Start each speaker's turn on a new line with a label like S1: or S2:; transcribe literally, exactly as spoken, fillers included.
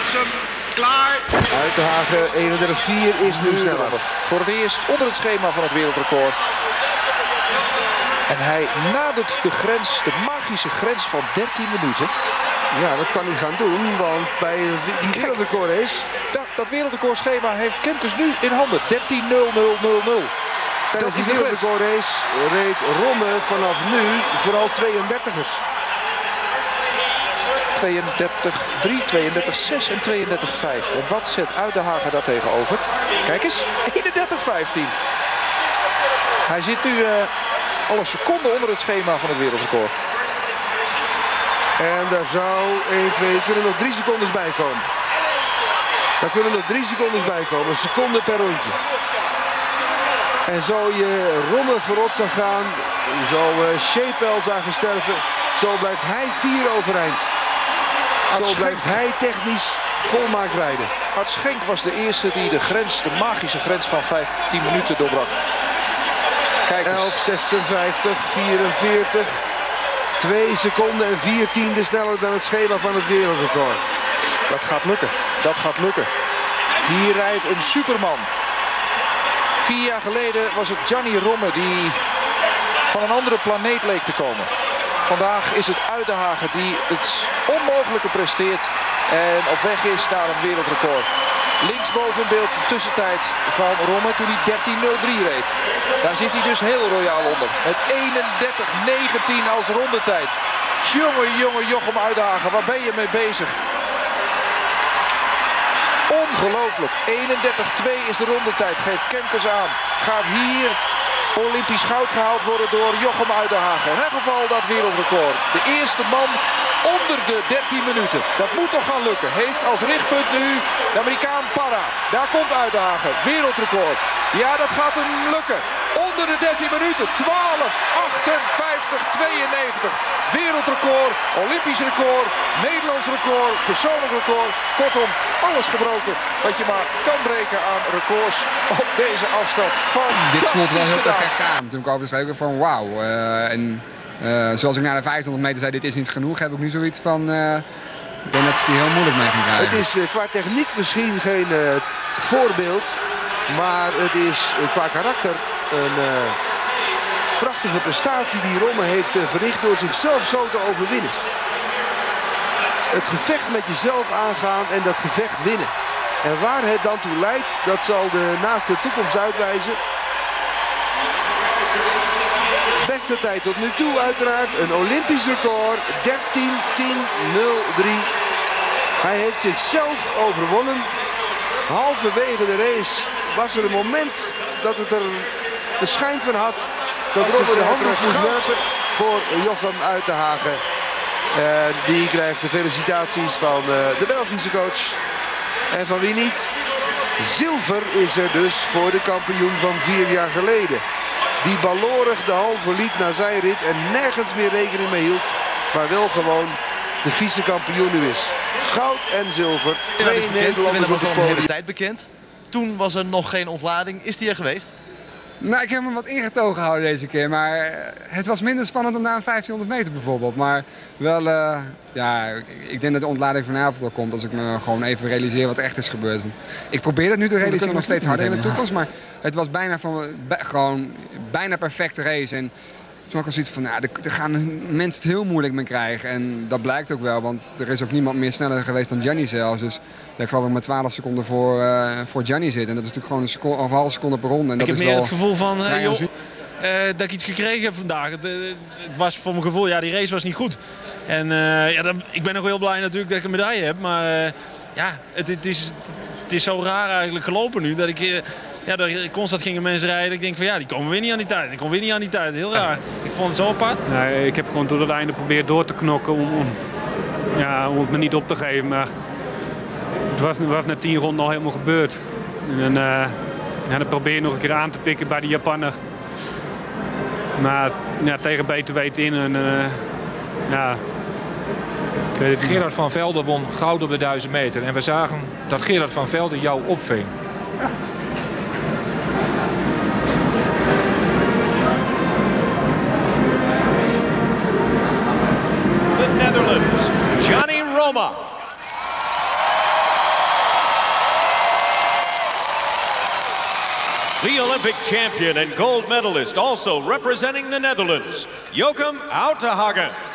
S1: Wilson, klaar.
S2: Uitenhagen eenendertig vier is nu sneller.
S3: Voor het eerst onder het schema van het wereldrecord. En hij nadert de grens, de magische grens van dertien minuten.
S2: Ja, dat kan hij gaan doen, want bij die wereldrecord is...
S3: Dat, dat wereldrecordschema heeft Kemkes nu in handen. dertien nul nul nul nul.
S2: Tijdens die wereldrecordrace reed Romme vanaf nu vooral tweeëndertigers.
S3: tweeëndertig drie, tweeëndertig zes en tweeëndertig vijf. En wat zet Uitenhagen daar tegenover? Kijk eens, eenendertig vijftien. Hij zit nu uh, al een seconde onder het schema van het wereldrecord.
S2: En daar zou één, twee, kunnen nog drie secondes bij komen. Daar kunnen nog drie secondes bij komen, een seconde per rondje. En zo je Romme voorop zag gaan, zo uh, Schepel zagen sterven, zo blijft hij vier overeind. Zo blijft hij technisch volmaakt rijden.
S3: Art Schenk was de eerste die de grens, de magische grens van vijftien minuten doorbrak. Kijk eens.
S2: elf zesenvijftig, vierenveertig. twee seconden en vier tienden sneller dan het schema van het wereldrecord.
S3: Dat gaat lukken. Dat gaat lukken. Hier rijdt een superman. Vier jaar geleden was het Gianni Romme die van een andere planeet leek te komen. Vandaag is het Uitenhagen die het onmogelijke presteert en op weg is naar een wereldrecord. Linksboven in beeld de tussentijd van Romme toen hij dertien nul drie reed. Daar zit hij dus heel royaal onder. Met eenendertig negentien als rondetijd. Jongen, jongen, Jochem Uitenhagen, waar ben je mee bezig? Ongelooflijk. eenendertig twee is de rondetijd. Geeft Kemkes aan. Gaat hier Olympisch goud gehaald worden door Jochem Uitenhagen. In elk geval dat wereldrecord. De eerste man onder de dertien minuten. Dat moet toch gaan lukken. Heeft als richtpunt nu de Amerikaan Parra. Daar komt Uitenhagen. Wereldrecord. Ja, dat gaat hem lukken. Onder de dertien minuten. twaalf achtenvijftig tweeënnegentig. Wereldrecord. Olympisch record. Nederlands record. Persoonlijk record. Kortom, alles gebroken wat je maar kan breken aan records op deze afstand.
S4: Dit voelt wel heel
S3: gedaan.
S4: perfect aan. Toen ik overschreef van wauw. Uh, en uh, zoals ik na de vijfhonderd meter zei, dit is niet genoeg. Heb ik nu zoiets van, uh, ik denk dat ze die heel moeilijk mee gaan krijgen.
S2: Het is uh, qua techniek misschien geen uh, voorbeeld. Maar het is uh, qua karakter een uh, prachtige prestatie die Romme heeft uh, verricht door zichzelf zo te overwinnen. Het gevecht met jezelf aangaan en dat gevecht winnen. En waar het dan toe leidt, dat zal de naaste toekomst uitwijzen. Beste tijd tot nu toe uiteraard. Een Olympisch record. dertien tien nul drie. Hij heeft zichzelf overwonnen. Halverwege de race was er een moment dat het er de schijn van had. Dat Romme de hand moest werpen voor Jochem Uitenhagen. Uh, die krijgt de felicitaties van uh, de Belgische coach. En van wie niet? Zilver is er dus voor de kampioen van vier jaar geleden. Die balorig de halve liet naar zijn rit en nergens meer rekening mee hield. Maar wel gewoon de vice-kampioen nu is. Goud en zilver. Twee
S5: ja,
S2: Nederlanders op
S5: was
S2: het
S5: al een hele
S2: podium.
S5: tijd bekend. Toen was er nog geen ontlading. Is die er geweest?
S4: Nou, ik heb me wat ingetogen gehouden deze keer, maar het was minder spannend dan na een vijftienhonderd meter bijvoorbeeld. Maar wel, uh, ja, ik denk dat de ontlading vanavond al komt als ik me gewoon even realiseer wat er echt is gebeurd. Want ik probeer het nu te realiseren nog steeds harder in de toekomst, maar het was bijna, van, bij, gewoon, bijna perfecte race. En toen had ik al zoiets van, nou, er gaan mensen het heel moeilijk mee krijgen. En dat blijkt ook wel, want er is ook niemand meer sneller geweest dan Gianni zelfs. Dus ja, ik geloof dat ik maar twaalf seconden voor, uh, voor Gianni zit. En dat is natuurlijk gewoon een, seconde, of een halve seconde per ronde. En dat
S6: ik heb
S4: is
S6: meer
S4: wel
S6: het gevoel van, uh, joh, uh, dat ik iets gekregen heb vandaag. Het, uh, het was voor mijn gevoel, ja, die race was niet goed. En uh, ja, dan, ik ben ook heel blij natuurlijk dat ik een medaille heb. Maar uh, ja, het, het, is, het is zo raar eigenlijk gelopen nu dat ik... Uh, Ja, er constant gingen mensen rijden. Ik denk van ja, die komen weer niet aan die tijd. Die komen weer niet aan die tijd. Heel raar. Ik vond het zo apart.
S7: Nee, ik heb gewoon tot het einde geprobeerd door te knokken om, om, ja, om het me niet op te geven. Maar het was, was na tien ronden al helemaal gebeurd. En uh, ja, dan probeer je nog een keer aan te pikken bij de Japanner. Maar ja, tegen beter weten in. En, uh, ja, ik weet het niet.
S8: Gerard van Velde won goud op de duizend meter. En we zagen dat Gerard van Velde jou opving.
S7: Ja.
S1: Netherlands, Gianni Romme. The Olympic champion and gold medalist, also representing the Netherlands, Joachim Uithagen.